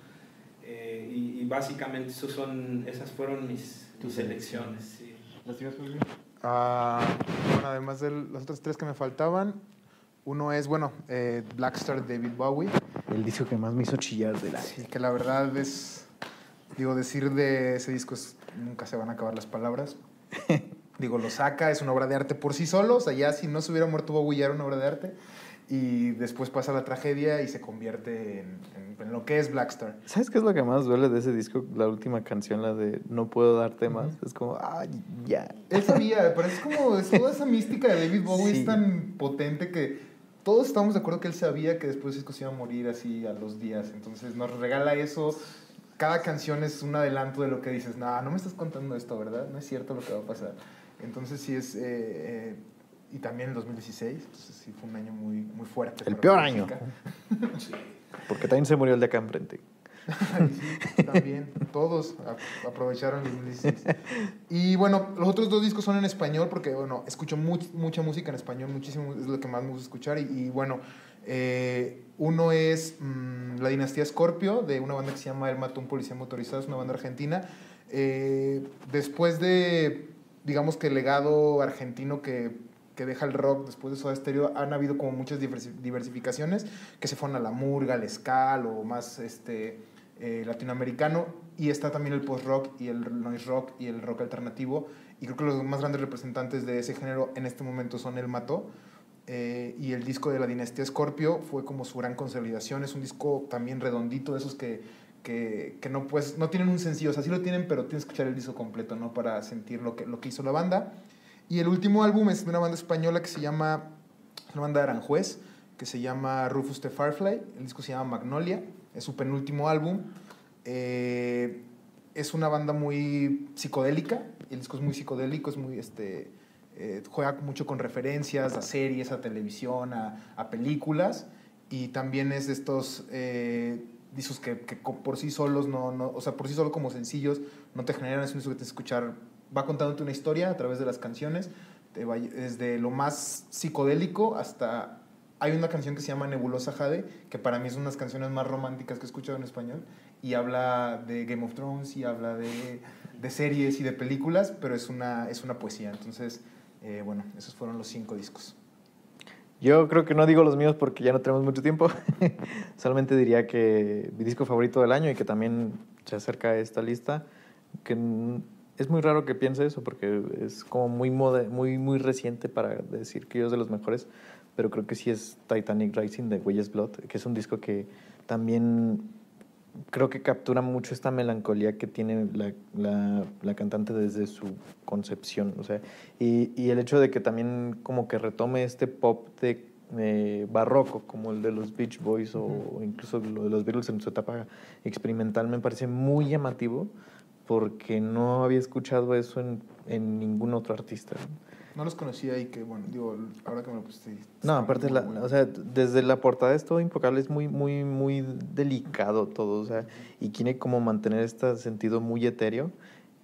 y básicamente esas fueron mis elecciones. Sí. ¿Las ibas a ver? Bueno, además de las otras tres que me faltaban, uno es, Black Star de David Bowie. El disco que más me hizo chillar de la... Sí, que la verdad es, decir de ese disco nunca se van a acabar las palabras. Lo saca, es una obra de arte por sí solo, o sea, ya si no se hubiera muerto Bowie ya era una obra de arte, y después pasa la tragedia y se convierte en lo que es Black Star. ¿Sabes qué es lo que más duele de ese disco? La última canción, la de No puedo darte más. Es como, ya. Él sabía, pero es toda esa mística de David Bowie, sí. Es tan potente que todos estamos de acuerdo que él sabía que después Cisco se iba a morir así a los días. Entonces nos regala eso. Cada canción es un adelanto de lo que dices. No me estás contando esto, ¿verdad? No es cierto lo que va a pasar. Entonces sí es... y también el 2016, entonces sí fue un año muy, muy fuerte. El peor año. Sí. Porque también se murió el de acá enfrente. Sí, también, todos aprovecharon el 2016. Y bueno, los otros dos discos son en español porque, escucho mucha música en español, muchísimo, es lo que más me gusta escuchar. Y bueno, Uno es La Dinastía Scorpio, de una banda que se llama El Matón Policía Motorizado, es una banda argentina. Después de, digamos que el legado argentino que deja el rock después de Soda Stereo, han habido como muchas diversificaciones que se fueron a la murga, al ska, o más latinoamericano, y está también el post-rock y el noise rock y el rock alternativo, y creo que los más grandes representantes de ese género en este momento son El Mató, y el disco de La Dinastía Scorpio fue como su gran consolidación. Es un disco también redondito, de esos que no, pues, no tienen un sencillo, o sea, sí lo tienen, pero tienes que escuchar el disco completo, ¿no? Para sentir lo que hizo la banda. Y el último álbum es de una banda española que se llama, una banda de Aranjuez, que se llama Rufus the Firefly. El disco se llama Magnolia, es su penúltimo álbum. Es una banda muy psicodélica, el disco es muy psicodélico, es muy, juega mucho con referencias a series, a televisión, a películas, y también es de estos discos que por sí solos, o sea, por sí solo como sencillos, no te generan, es un disco que tienes que escuchar, va contándote una historia a través de las canciones, desde lo más psicodélico hasta... Hay una canción que se llama Nebulosa Jade, que para mí es una de las canciones más románticas que he escuchado en español, y habla de Game of Thrones, y habla de series y de películas, pero es una poesía. Entonces, bueno, esos fueron los 5 discos. Yo creo que no digo los míos porque ya no tenemos mucho tiempo. Solamente diría que mi disco favorito del año, y que también se acerca a esta lista, que es muy raro que piense eso porque es como muy reciente para decir que es de los mejores, pero creo que sí es Titanic Rising de Weyes Blood, que es un disco que también creo que captura mucho esta melancolía que tiene la cantante desde su concepción, o sea, y el hecho de que también como que retome este pop de barroco, como el de los Beach Boys o incluso lo de los Beatles en su etapa experimental, me parece muy llamativo porque no había escuchado eso en ningún otro artista. No los conocía y que, bueno, digo, ahora que me lo pusiste... No, aparte, o sea, desde la portada es todo impecable, es muy delicado todo, o sea, y tiene como mantener este sentido muy etéreo.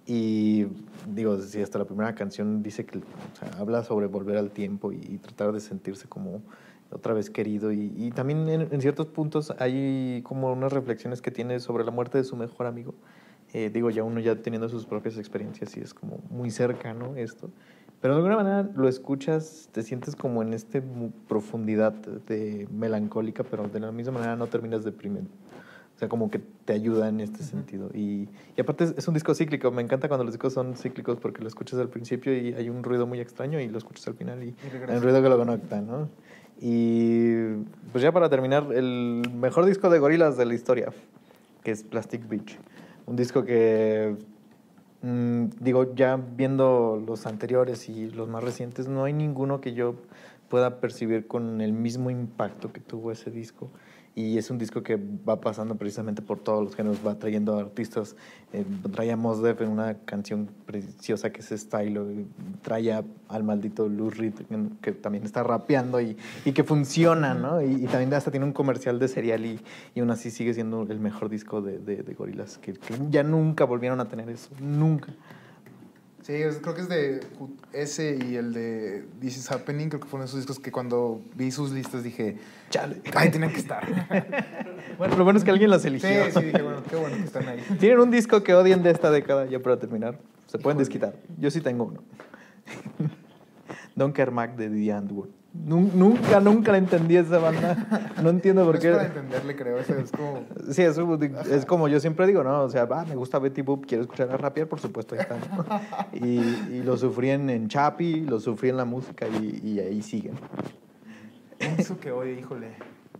Y digo, si hasta la primera canción dice que, o sea, habla sobre volver al tiempo y tratar de sentirse como otra vez querido. Y también en ciertos puntos hay como unas reflexiones que tiene sobre la muerte de su mejor amigo. Digo, ya uno ya teniendo sus propias experiencias y es como muy cercano esto. Pero de alguna manera lo escuchas, te sientes como en profundidad de melancólica, pero de la misma manera no terminas deprimido. O sea, como que te ayuda en este sentido. Y aparte es un disco cíclico. Me encanta cuando los discos son cíclicos porque lo escuchas al principio y hay un ruido muy extraño y lo escuchas al final y hay un ruido que lo conecta, ¿no? Y pues ya para terminar, el mejor disco de Gorillaz de la historia, que es Plastic Beach. Un disco que... digo, ya viendo los anteriores y los más recientes, no hay ninguno que yo pueda percibir con el mismo impacto que tuvo ese disco. Y es un disco que va pasando precisamente por todos los géneros, va trayendo artistas. Trae a Mos Def en una canción preciosa que es Style, trae al maldito Lou Reed, que también está rapeando y que funciona, ¿no? Y también hasta tiene un comercial de cereal y aún así sigue siendo el mejor disco de Gorillaz, que ya nunca volvieron a tener eso, nunca. Sí, creo que es de ese y el de This Is Happening, creo que fueron esos discos que cuando vi sus listas dije, chale, ahí tienen que estar. Bueno, lo bueno es que alguien los eligió. Sí, dije, bueno, qué bueno que están ahí. ¿Tienen un disco que odien de esta década, ya para terminar? Se pueden desquitar. Yo sí tengo uno. Dunker Mac de The Antwoord. Nunca la entendí esa banda. No entiendo por qué. Es para entenderle, creo. Eso es como... Sí, es como yo siempre digo, ¿no? O sea, me gusta Betty Boop, quiero escuchar a rapear, por supuesto, ahí están. Y lo sufrí en Chapi, lo sufrí en la música y ahí siguen. Eso que oye, híjole.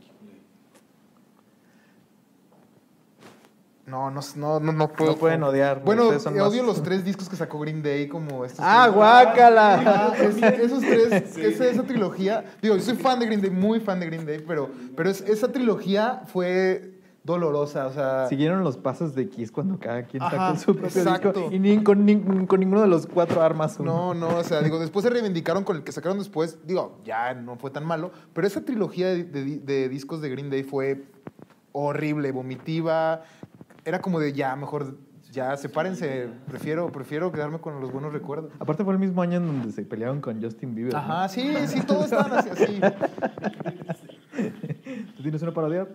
No puedo. No pueden odiar. Bueno, odio los 3 discos que sacó Green Day, como estos. ¡Guácala! Esos 3, esa trilogía. Digo, yo soy fan de Green Day, muy fan de Green Day, pero esa trilogía fue dolorosa, o sea... Siguieron los pasos de Kiss cuando cada quien sacó su propio disco y con ninguno de los 4 armas. No, o sea, digo, después se reivindicaron con el que sacaron después, digo, ya no fue tan malo, pero esa trilogía de discos de Green Day fue horrible, vomitiva, era como de ya, mejor... Ya, sepárense, prefiero quedarme con los buenos recuerdos. Aparte fue el mismo año en donde se pelearon con Justin Bieber. Ajá, ¿no? Sí, todos estaban así. tienes una parodia?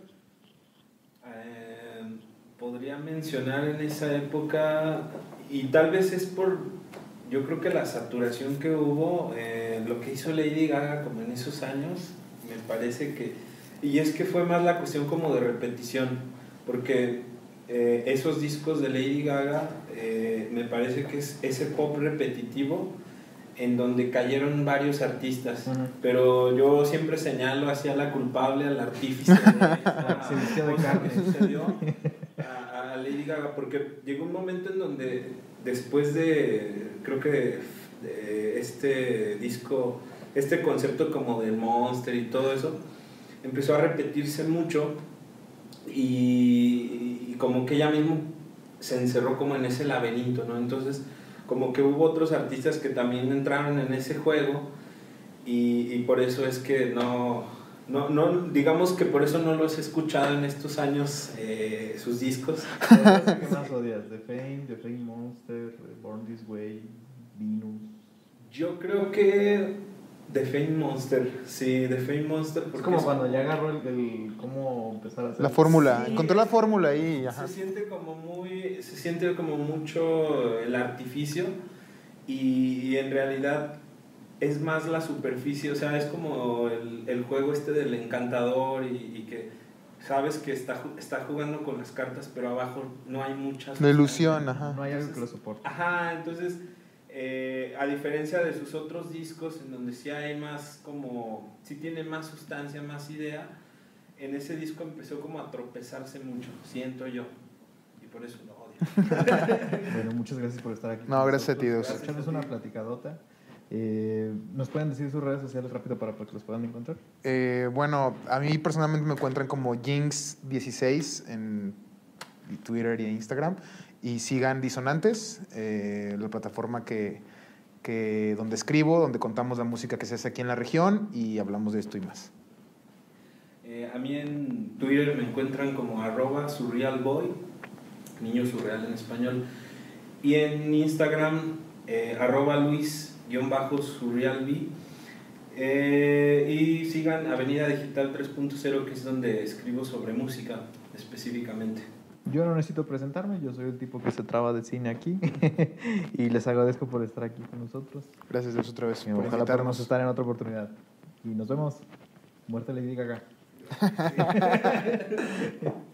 Podría mencionar en esa época, y tal vez es por, yo creo que la saturación que hubo, lo que hizo Lady Gaga como en esos años, me parece que, y es que fue más la cuestión como de repetición, porque esos discos de Lady Gaga, me parece que es ese pop repetitivo en donde cayeron varios artistas, pero yo siempre señalo hacia la culpable, al artífice Se vistió de carne. A Lady Gaga, porque llegó un momento en donde después de, creo que de este disco, este concepto como de Monster y todo eso, empezó a repetirse mucho y como que ella misma se encerró como en ese laberinto, ¿no? Entonces como que hubo otros artistas que también entraron en ese juego y por eso es que no, digamos que por eso no los he escuchado en estos años, sus discos. ¿Qué más odias? The Fame Monster, Born This Way, Venus. Yo creo que The Fame Monster, sí, The Fame Monster. Es como cuando ya agarró el cómo empezar a hacer La fórmula, sí, encontró la fórmula ahí. Ajá. Se siente como mucho el artificio y en realidad es más la superficie, o sea, es como el juego este del encantador y que sabes que está jugando con las cartas, pero abajo no hay muchas. La ilusión, ajá. No hay algo que lo soporte. Ajá, entonces, a diferencia de sus otros discos, en donde sí hay más como, sí tiene más sustancia, más idea, en ese disco empezó como a tropezarse mucho, siento yo, y por eso lo odio. Bueno, muchas gracias por estar aquí. No, gracias a ti, Dios. Echarnos una platicadota. ¿Nos pueden decir sus redes sociales rápido para que los puedan encontrar? Bueno, a mí personalmente me encuentran como Jinx16 en Twitter y Instagram. Y sigan Disonantes, la plataforma donde escribo, donde contamos la música que se hace aquí en la región y hablamos de esto y más. A mí en Twitter me encuentran como @surrealboy, niño surreal en español, y en Instagram @luis_surrealb, y sigan Avenida Digital 3.0, que es donde escribo sobre música específicamente. Yo no necesito presentarme, yo soy el tipo que se traba de cine aquí y les agradezco por estar aquí con nosotros. Gracias Dios otra vez por Ojalá invitarnos. podamos estar en otra oportunidad. Y nos vemos. Muerte Lady Gaga.